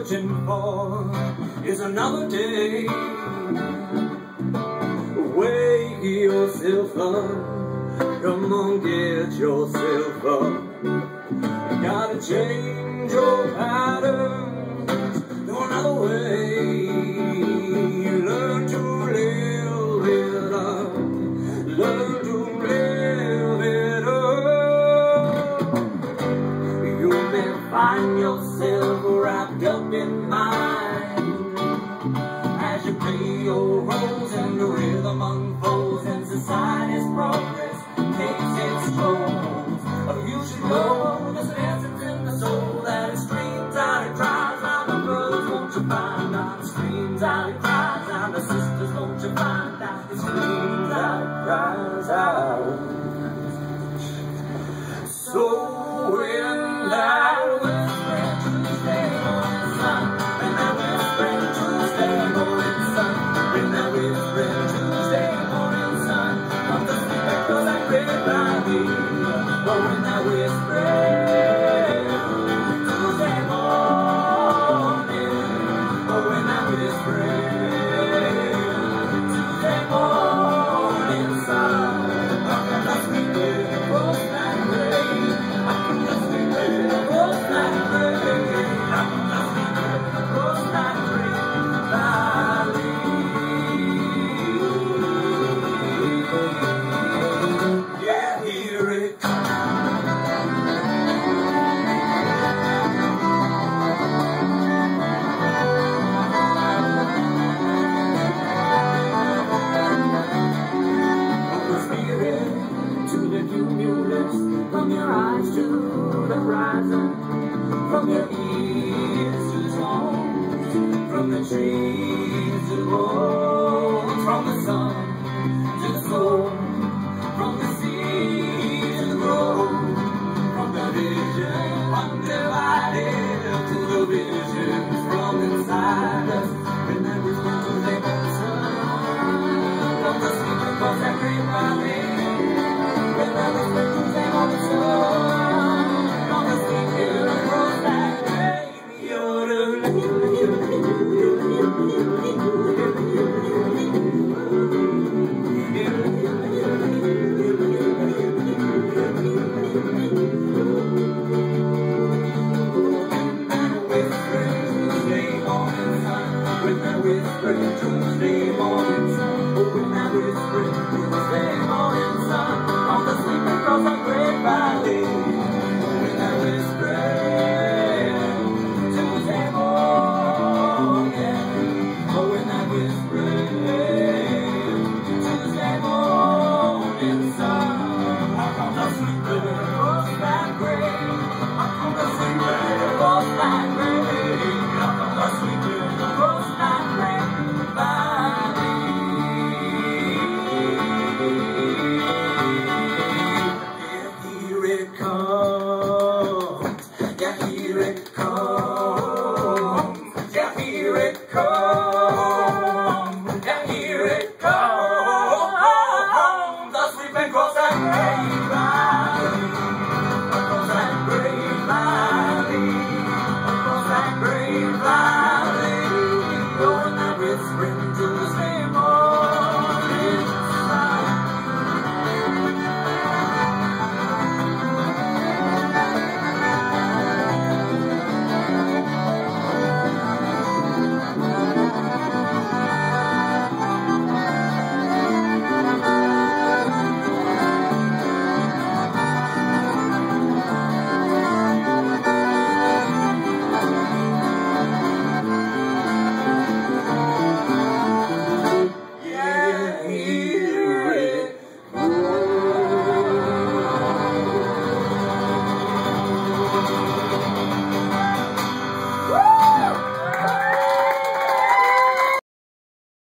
waiting for is another day. Wake yourself up, come on, get yourself up. You gotta change your patterns to another way. Learn to live it up, learn to live it up. You may find yourself wrapped up in mind as you play your roles and the rhythm unfolds and society's progress takes its toll. But you should know there's an essence in the soul that it screams out, it cries out. The brothers, won't you find out? It screams out, it cries out. The sisters, won't you find out? It screams out, it cries out. So when that whispering Tuesday morning sun, when that whispering Tuesday morning sun, when that whispering Tuesday morning sun comes to sleep because I crave by me. Oh, when that whispering Tuesday morning, oh, when that whispering Tuesday morning sun comes to sleep because I crave. Yeah, here it comes. From the spirit to the cumulus, from your eyes to the horizon, from your ears to the stones, from the trees to the roads, from the sun to the soul, from the sea to the grove, from the vision undivided to the visions from inside us. When that whispering Tuesday morning sun, from the sleeping cross that great valley. When that whispering Tuesday morning sun, from the sleeping cross that great, you're the whispering Tuesday morning sun, oh, when that whispering Tuesday morning sun, on the sleeping cross of great valley, when that whispering Tuesday morning, oh, when that whispering Tuesday morning sun, on the sleeping cross that great, on the sleeping cross that great, on the sleeping cross that great valley. Yeah, here it comes. Yeah, here it comes. Yeah, here it comes. Yeah, here it comes. The sleeping cross that great valley. Across that great valley. Across that great valley. Going that whispering Tuesday morning sun. Yeah,